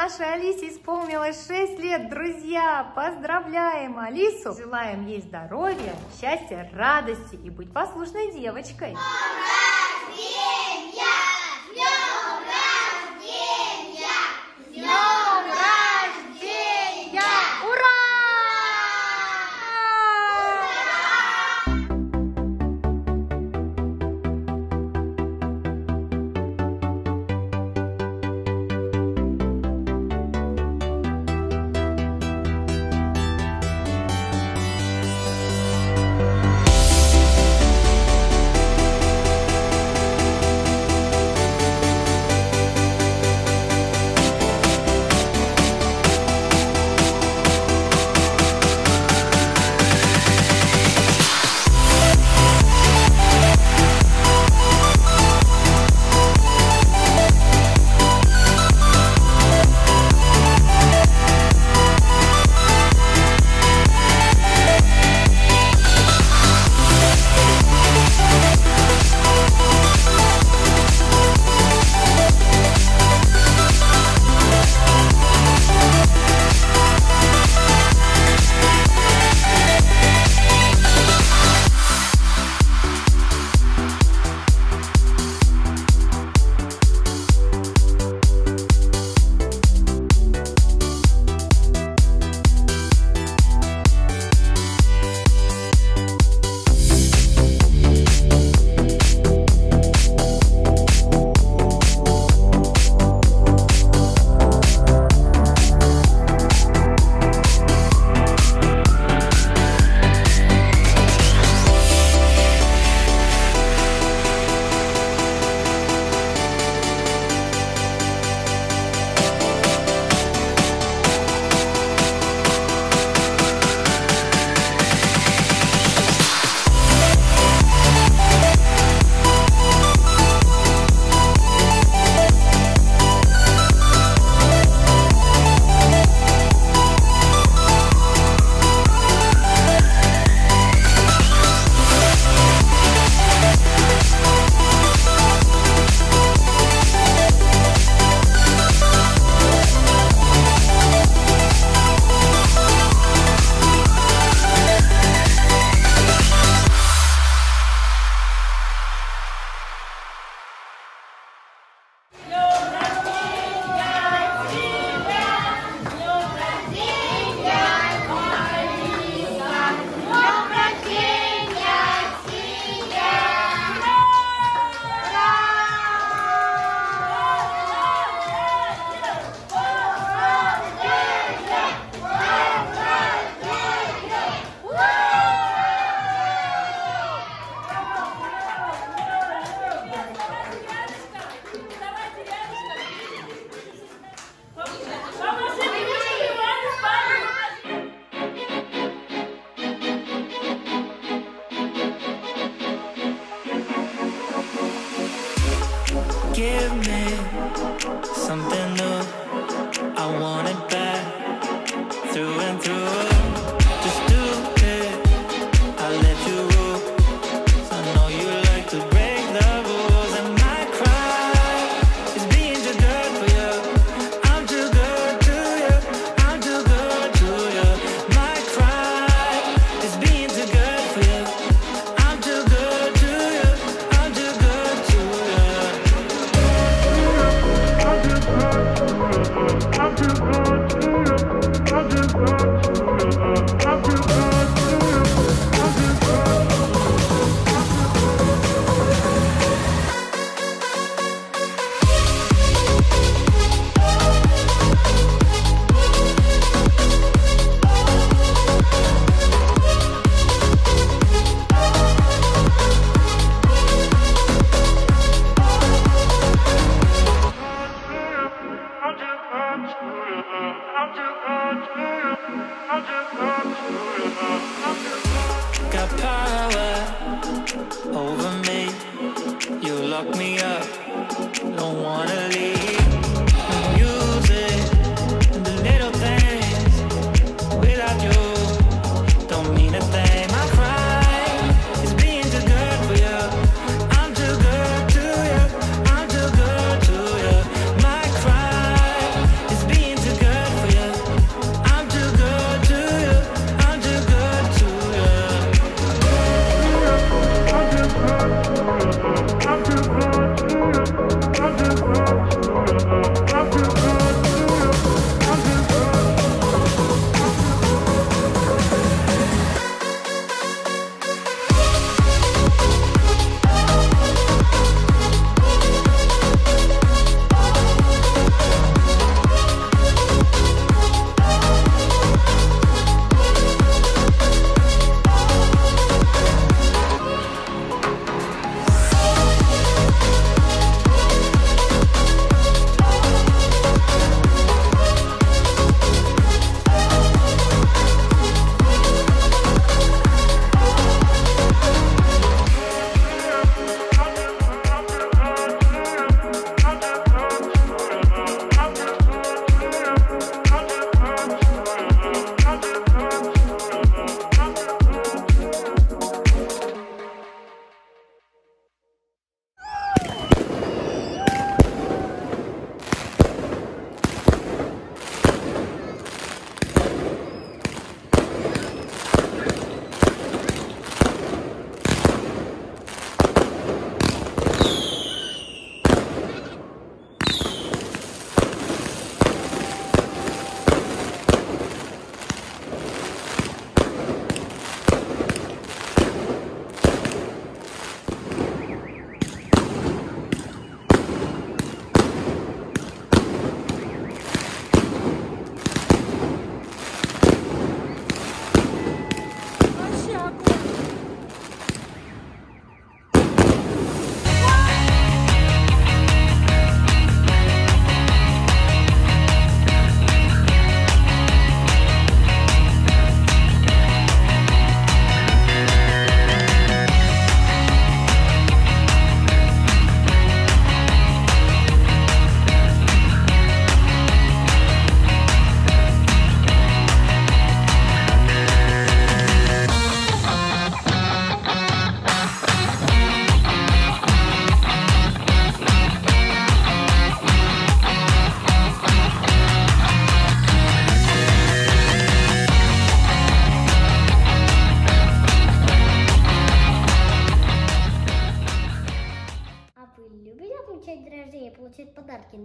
Нашей Алисе исполнилось 6 лет, друзья! Поздравляем Алису! Желаем ей здоровья, счастья, радости и быть послушной девочкой! Give me something new. I want it back through and through. Just do it, I'll let you rule. I know you like to break the rules. And my cry is being too good for you. I'm too good to you. I'm too good to you. My cry is being too good for you. I'm too good to you. I'm too good to you. I'm too good to you. I'm too good to you. I'm too good to you. I'm too good to you. Got power over me. You lock me up, don't wanna leave. The music, the little things. Without you, don't mean a thing. My cry is being too good for you. I'm too good to you. I'm too good to you. My cry is being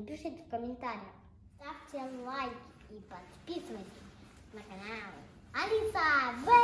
пишите в комментариях. Ставьте лайки и подписывайтесь на канал Алиса В.